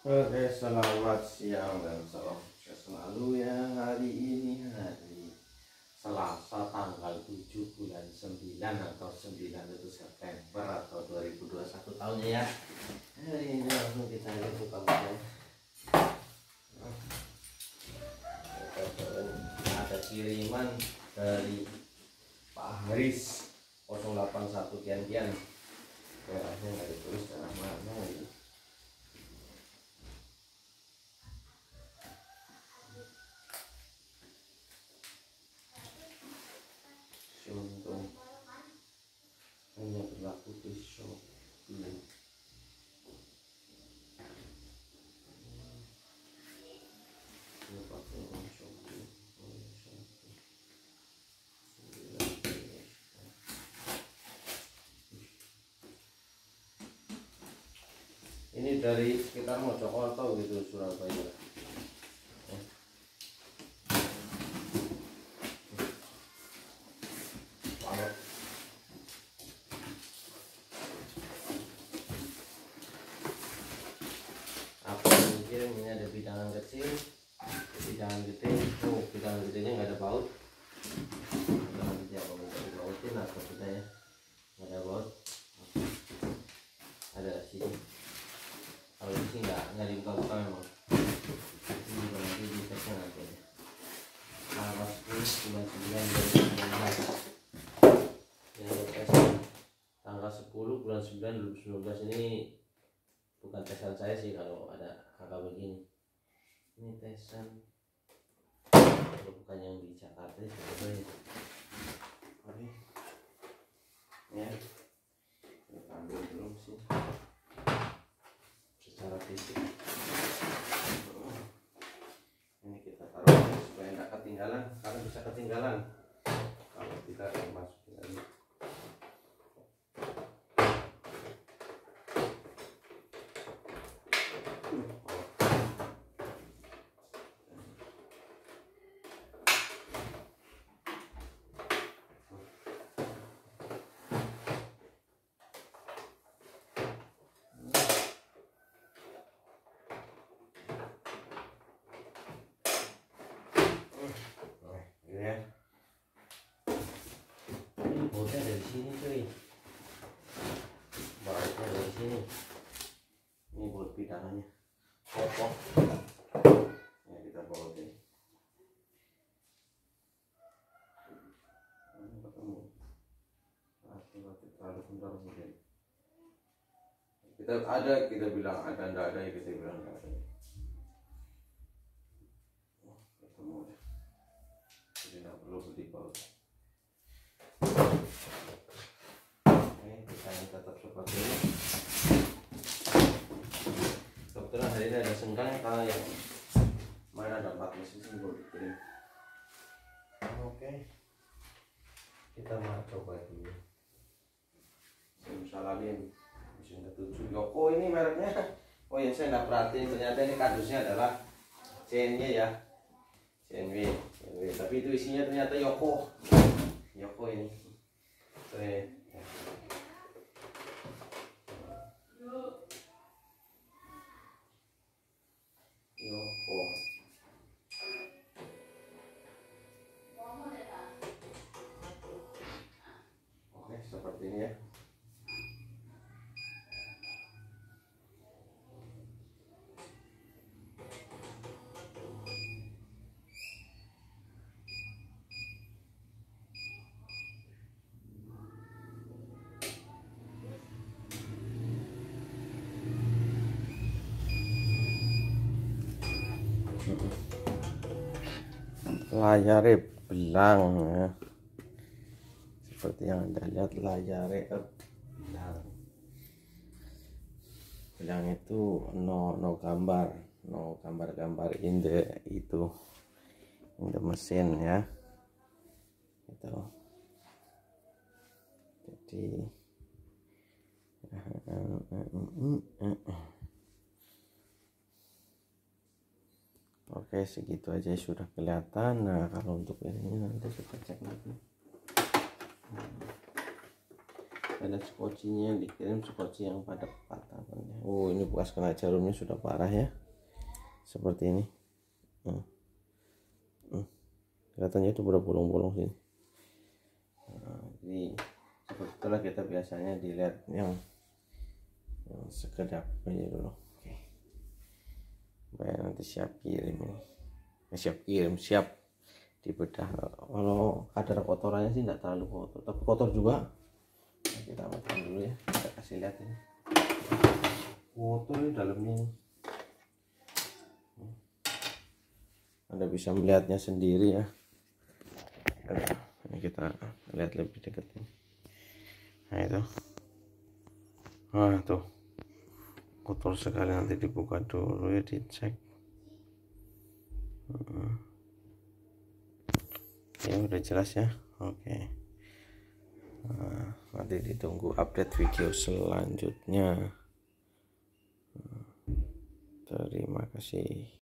Oke, selamat siang dan salam sukses selalu ya. Hari ini hari Selasa tanggal 7 bulan 9 atau 9 itu September atau 2021 tahunnya ya. Hari ini langsung kita lihat buka-buka. Ada kiriman dari Pak Haris 081 kian-kian. Daerahnya nggak ditulis daerah mana ini. Untung hanya berlaku di Shopee. Ini pakai uang Shopee. Ini dari sekitar Mojokerto gitu, Surabaya. Apa mungkin ini ada bidangan kecil, bidangan gede. Oh, bidangan gedenya nggak ada baut. Bidangan gede apa minta dibautin atau kita ya nggak ada baut. Ada sini. Kalau di sini nggak dibuka-buka memang. Ini nanti di tesnya nanti aja. Tanggal 10 bulan 9 2019. Ini ada tes tanggal 10 bulan 9 2019. Ini bukan tesan saya sih kalau ada kakak begini. Ini tesan kalau bukan yang di Jakarta ya. Oke ya, kita ambil belum sih secara fisik. Ini kita taruh supaya tidak ketinggalan, karena bisa ketinggalan kalau kita masukin lagi. Ya. Ini bautnya dari sini cuy, bautnya dari sini. Ini baut bidangannya kokoh ya, kita bautin. Ini ketemu terlalu bentar mungkin. Kita ada, kita bilang ada, enggak ada ya kita bilang enggak ada. Ketemu ya, jadi nggak perlu beli baut. Kita tetap seperti ini. Kebetulan hari ini ada sengkang kalau yang main ada 4 mesin baru dikirim. Oke, kita mau coba dulu simsalabim mesin ke-7 Yoko. Ini mereknya, oh ya saya nggak perhatiin, ternyata ini kardusnya adalah CNY ya, CNY, tapi itu isinya ternyata Yoko ini. Yoko. Oke, seperti ini ya. Layarnya belang ya, seperti yang Anda lihat, layarnya belang itu no gambar in the mesin ya itu. Jadi oke, segitu aja sudah kelihatan. Nah, kalau untuk ini nanti kita cek lagi. ada skocinya, dikirim skoci yang pada patah. Oh, ini bekas kena jarumnya sudah parah ya, seperti ini. Kelihatannya itu berbolong-bolong sini. Jadi seperti itulah kita biasanya dilihat yang sekedap aja dulu. Oke, baik, nanti siap kirim ini. Siap dibedah. Kalau kadar kotorannya sih nggak terlalu kotor, tapi kotor juga. Nah, kita makan dulu ya, kita kasih lihat ini kotor di dalamnya. Anda bisa melihatnya sendiri ya. Ini kita lihat lebih dekat ini. Nah itu, tuh kotor sekali, nanti dibuka dulu ya, dicek. Ya udah jelas ya. Oke. Nanti ditunggu update video selanjutnya. Terima kasih.